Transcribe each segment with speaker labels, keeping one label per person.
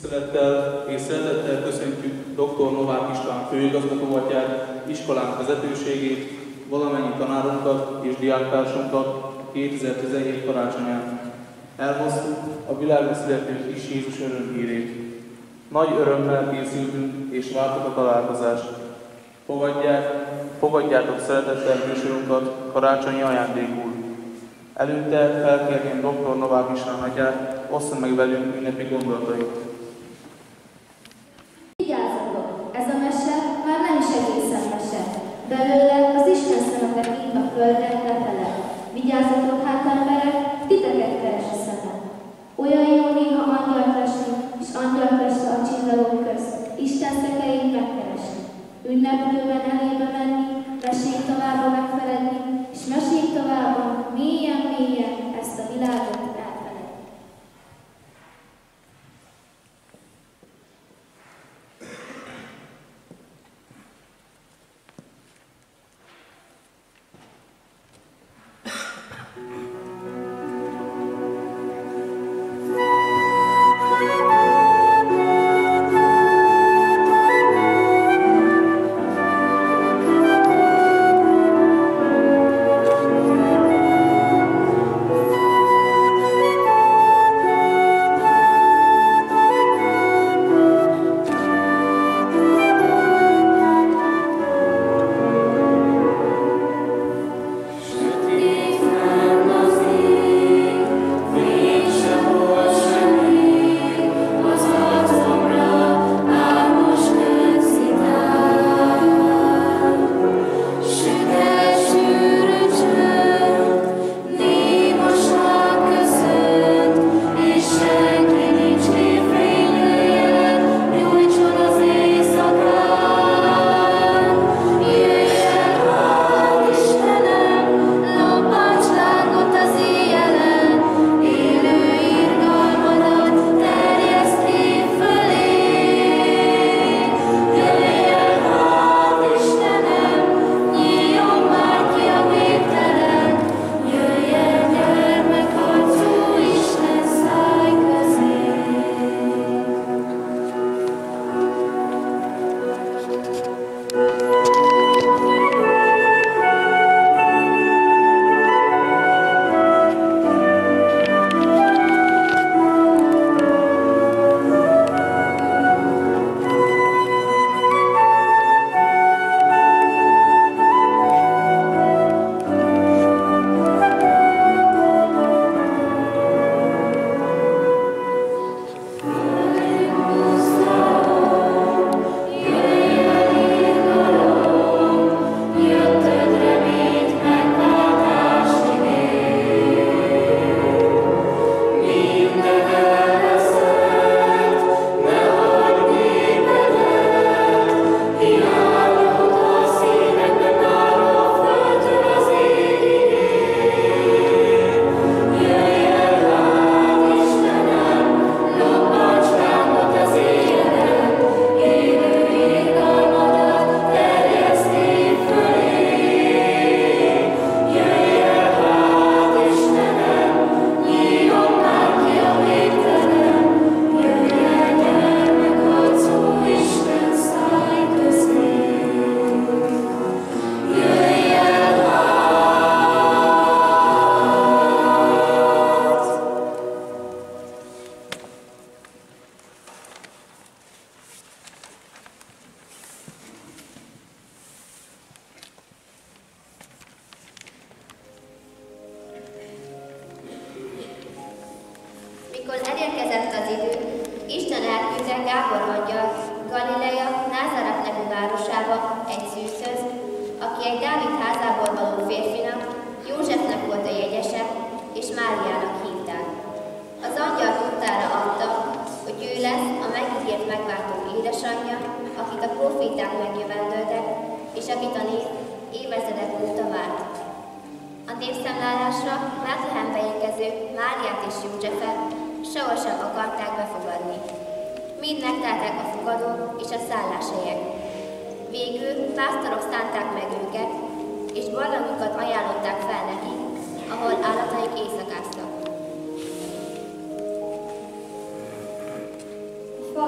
Speaker 1: Tisztelettel és szeretettel köszöntjük dr. Novák István főigazgatóatyát, iskolánk vezetőségét, valamennyi tanárunkat és diáktársunkat 2017 karácsonyán. Elhoztuk a világra születő kis Jézus örömhírét. Nagy örömmel készültünk és vártuk a találkozást. Fogadjátok szeretettel műsorunkat karácsonyi ajándékul. Előtte felkérném dr. Novák István atyát, ossza meg velünk ünnepi gondolatait.
Speaker 2: Vigyázzatok! Ez a mese már nem is egészen mese. Belőle az Isten szemetek itt a földre lefele. Vigyázzatok hát, emberek, titeket keres a szeme. Olyan jó néha angyalt lesni, és angyalt lesni a csillagok közt. Isten szekeit megkeresni. Ünneplőben elébe menni, mesék tovább megfeledni, és mesék tovább mélyen-mélyen ezt a világot elfeledni.
Speaker 3: Mikor elérkezett az idő, Isten elküldte Gábor angyal Galileja Názáret nevű városába egy szűzhöz, aki egy Dávid házából való férfinak, Józsefnek volt a jegyese, és Máriának hívták. Az angyal tudtára adta, hogy ő lesz a megígért megváltó édesanyja, akit a proféták megjövendöltek, és akit a nép évezredek óta várt. A népszámlálásra Betlehembe érkező Máriát és Józsefet sohasem akarták befogadni. Mind megtálták a fogadók és a szálláshelyek. Végül pásztorok szánták meg őket, és barlangukat ajánlották fel nekik, ahol állataik éjszakáztak.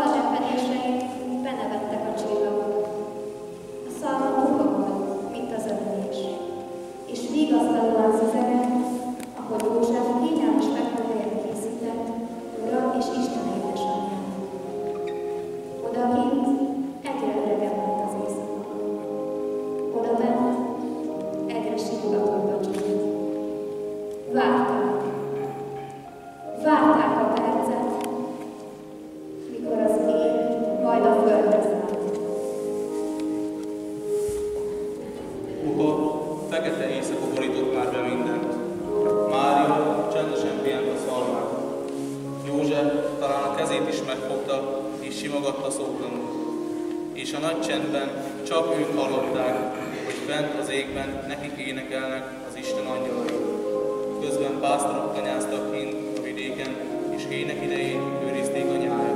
Speaker 1: fekete éjszaka borított már be mindent. Mária csendesen pihent a szalmán. József talán a kezét is megfogta, és simogatta szótlanul. És a nagy csendben csak ők hallották, hogy fent az égben nekik énekelnek az Isten angyalai. Közben pásztorok tanyáztak kint a vidéken, és ének idején őrizték a nyájat.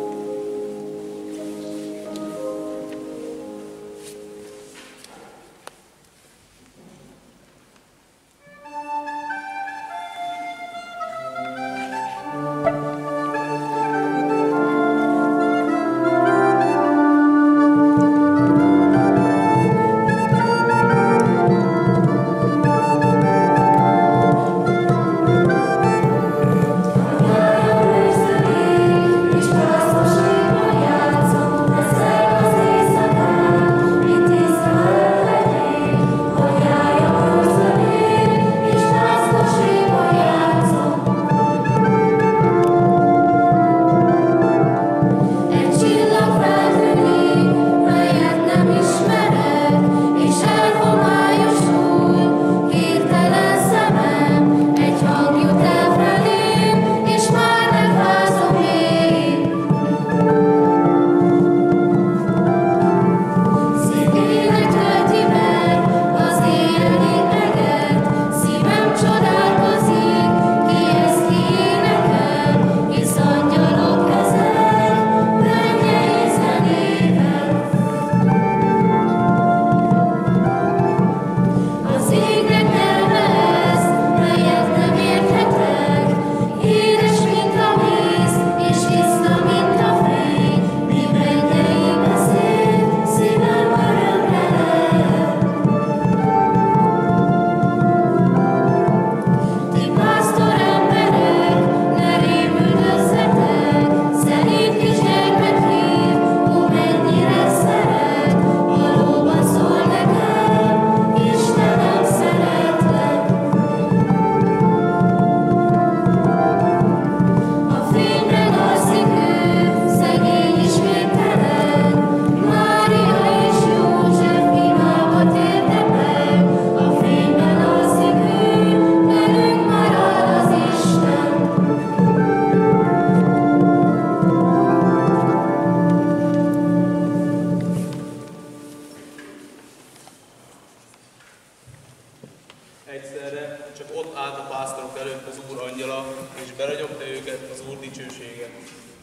Speaker 1: Egyszerre csak ott állt a pásztorok előtt az Úr angyala, és beragyogta őket az Úr dicsősége.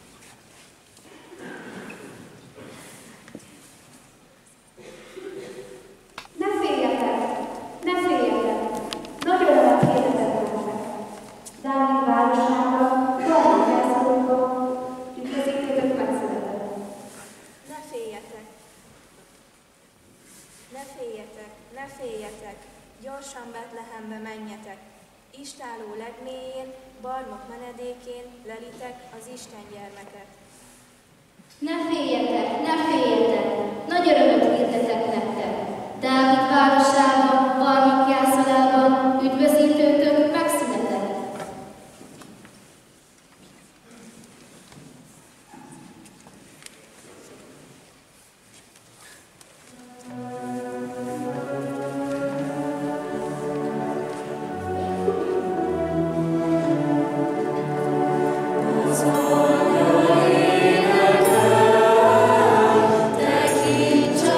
Speaker 2: Ne féljetek! Ne féljetek! Nagy örömet hirdetek nektek! Dávid városába, David elszorulva, üdvözítőtök megszületett.
Speaker 4: Ne féljetek! Ne féljetek! Ne féljetek! Gyorsan Betlehembe menjetek! Istálló legmélyén, barmok menedékén lelitek az Isten gyermeket.
Speaker 2: Ne féljetek! Ne féljetek! Nagy örömet hirdetek nektek! Dávid városában, barmok jászolában, üdvözítőtök megszületett.
Speaker 5: Te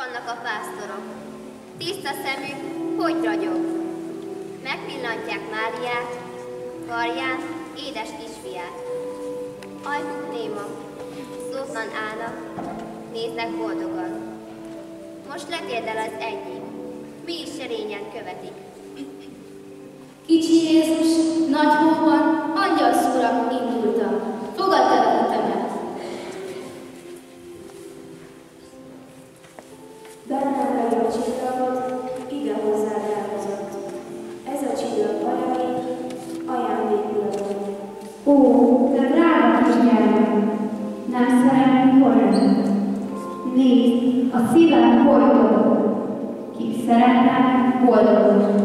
Speaker 3: vannak a pásztorok. Tiszta szemük, hogy ragyog. Megpillantják Máriát, karján édes kisfiát. Ajkuk néma, szótlan állnak, néznek boldogan. Most letérdel az egyik, mi is serényen követik.
Speaker 2: Kicsi Jézus, nagy hóban, angyalszóra indultam. Fogadd el a temet.
Speaker 4: Bennem legjobb csillagot ide hozzád elhozott. Ez a csillag valami ajándékul adott.
Speaker 5: Ó, de drága kis gyermek, nem szeretnék holni. Nézd, a szívem boldog. Kik szeretnek, boldogos.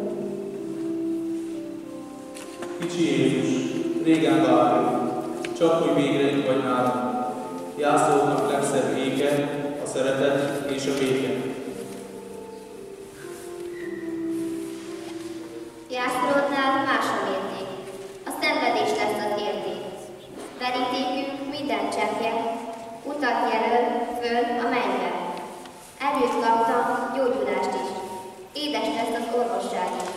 Speaker 1: Kicsi Jézus, régen várjuk, csak hogy végre itt vagy nálunk. Jászlódnak legszebb éke, a szeretet és a béke.
Speaker 3: Jászlódnál más a mérték, a szenvedés lesz az érték. Verítékünk minden cseppje, utat jelöl föl a mennybe. Erőt kaptam, gyógyulást is, édes lesz az orvosság is.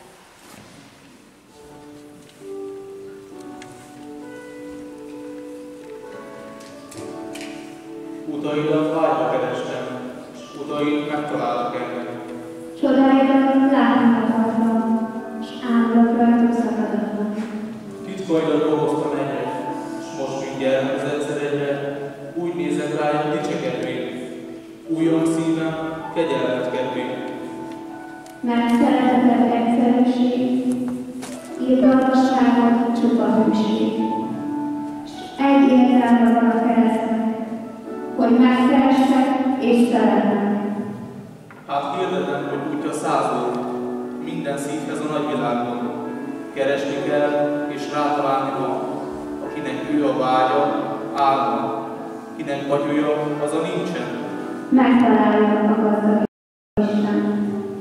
Speaker 1: Utaidat vágyva kerestem, és utait megtalálnak engem.
Speaker 5: Csodáidat látni akartam, és ámulok rajtuk szakadatlan.
Speaker 1: Titkaidat dolgoztam egyre, és most mindjárt az egyszer egyre, úgy nézek rájuk dicsekedvén. Újjong szívem, kegyelmet kedvén.
Speaker 5: Mert szeretetek egyszerűség, irgalmasságot csupa hűség. És egy értelme van a keresztnek, hogy megszeressek és szeretnek.
Speaker 1: Hát hirdetem, hogy útja százul, minden szívhez a nagyvilágon. Keresni kell, és rátalálni van, akinek ő a vágya, álma, kinek vagyúja, az a nincsen.
Speaker 5: Megtalálja a gazdag Isten.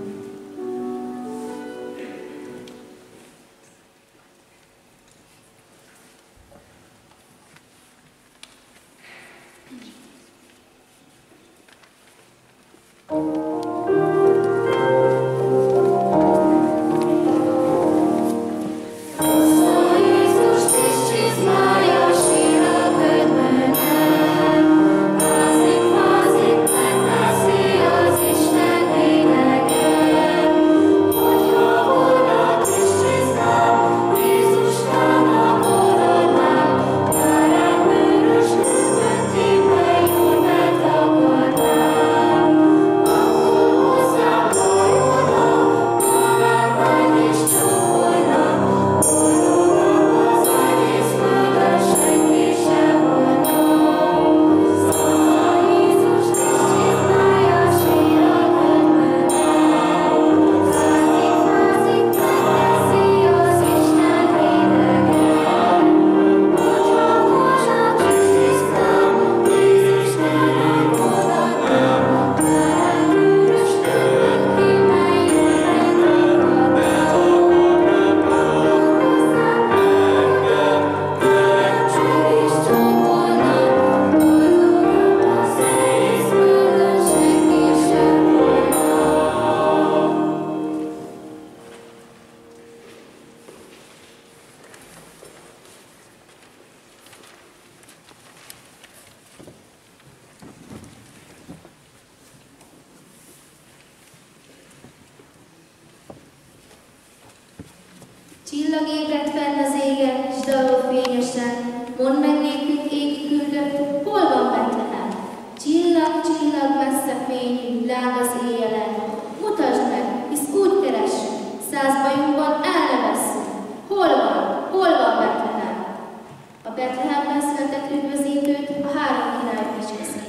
Speaker 2: Csillag ébredt fenn az égen, s dallog fényesen. Mondd meg nékünk, égi küldött, hol van Betlehem? Csillag, csillag, messze fényű, láng az éjjelen. Mutasd meg, hisz úgy keressük, 100 bajunkban el ne vesszünk. Hol van Betlehem? A Betlehemben született üdvözítőt, a 3 király dicsősítik.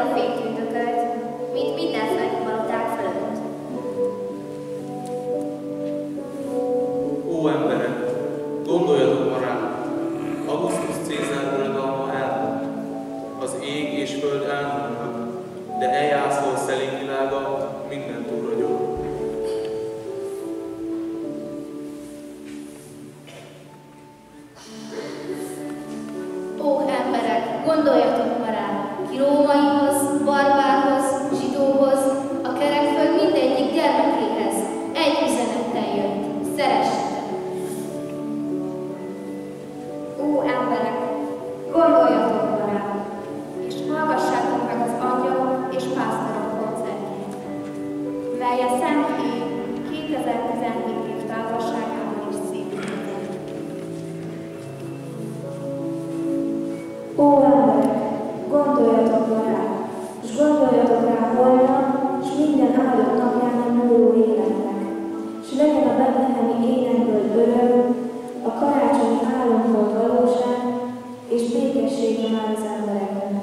Speaker 3: a fény tündökölt, mint minden földi paloták fölött.
Speaker 1: Ó emberek, gondoljatok ma rá! Augustus Cézár uradalma elmúlt. Az ég és föld elmúlnak, de eljászol szelény világa mindent túlragyog.
Speaker 2: Ó emberek, gondoljatok ma rá! Ki rómaihoz, barbárhoz, zsidóhoz, a kerekföld mindegyik gyermekéhez egy üzenettel jött: szeressetek!
Speaker 5: Ó emberek, gondoljatok ma rá, és hallgassátok meg az angyalok és pásztorok koncertjét, mely a Szent Ég 2017 év távolságában is szépített. Ó emberek, gondoljatok ma rá, és gondoljatok rá holnap, és minden áldott napján múló életnek, és legyen a betlehemi énekből öröm, a karácsonyi álomból valóság, és békessége már az embereknek.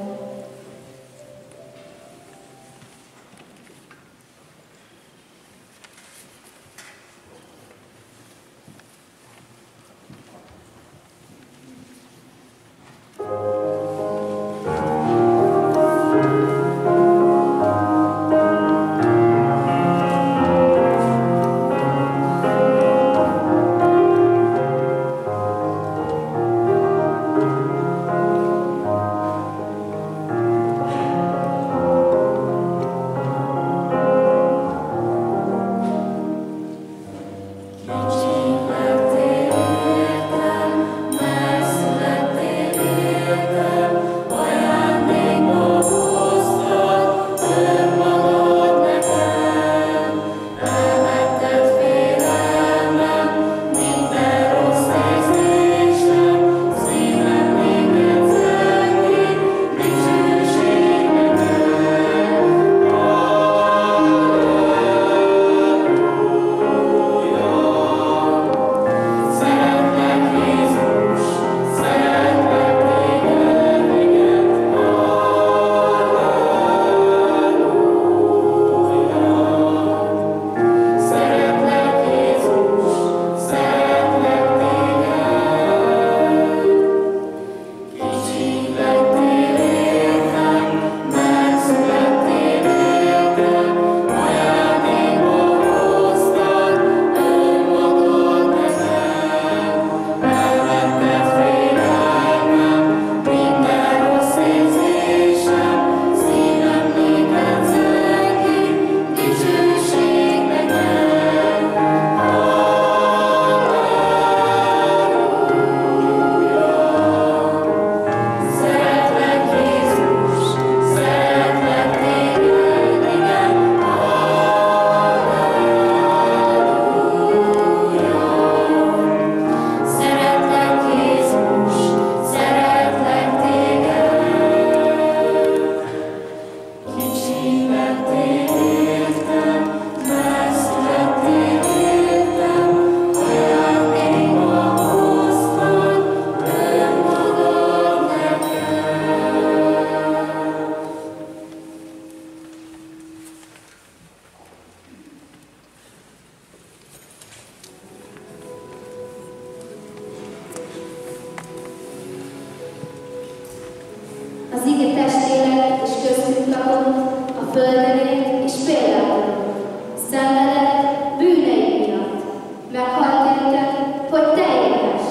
Speaker 2: Az ige testélet és köztünk lakott, a földön élt és például szenvedett bűnei miatt, meghalt érted, hogy te élhess,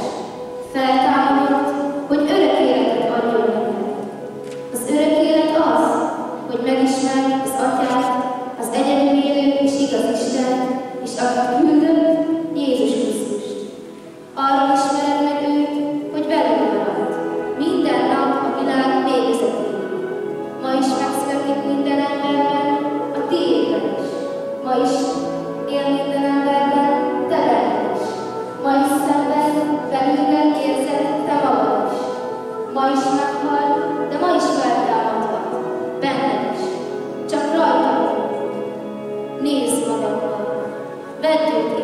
Speaker 2: feltámadott, hogy örök életet adjon neked. Az örök élet az, hogy megismerd az Atyát, az egyedül élő és igaz Istent, és akit küldött, Jézus Krisztust. Arra ismered meg őt, hogy velünk marad, minden nap a világ végezetéig. Ma is megszületik minden emberben, a tiédben is. Ma is él minden emberben, te benned is. Ma is szenved, belülben érzed te magad is. Ma is meghal, de ma is feltámadhat, benned is. Csak rajtad. Nézd magadban, vedd őt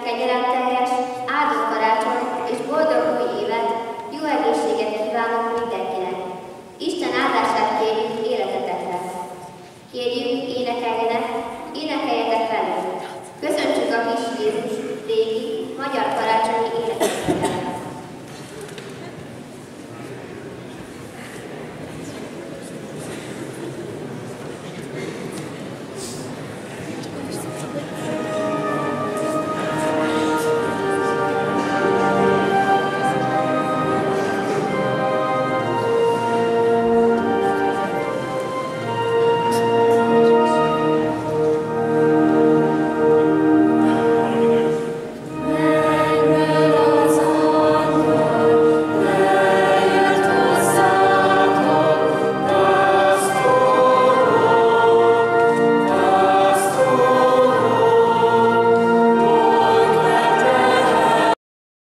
Speaker 3: kegyelemteljes, áldott karácsony és boldog új évet, jó egészséget kívánok mindenkinek. Isten áldását kérjük életetekre. Kérjük